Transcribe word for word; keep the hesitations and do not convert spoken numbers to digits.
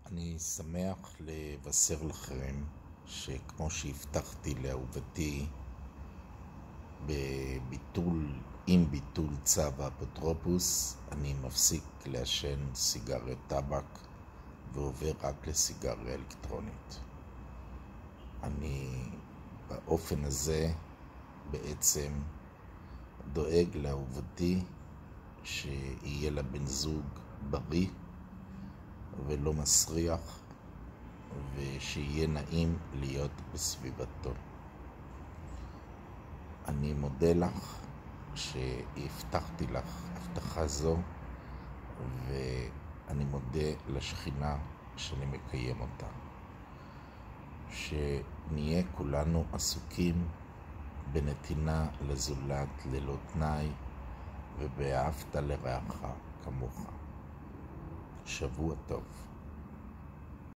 אני שמח לבשר לכם שכמו שהבטחתי לאהובתי בביטול, עם ביטול צו האפוטרופוס, אני מפסיק לעשן סיגריות טבק ועובר רק לסיגריה אלקטרונית. אני באופן הזה בעצם דואג לאהובתי שיהיה לה בן זוג בריא ולא מסריח, ושיהיה נעים להיות בסביבתו. אני מודה לך שהבטחתי לך הבטחה זו, ואני מודה לשכינה שאני מקיים אותה. שנהיה כולנו עסוקים בנתינה לזולת ללא תנאי, ובאהבת לרעך כמוך. שבוע טוב.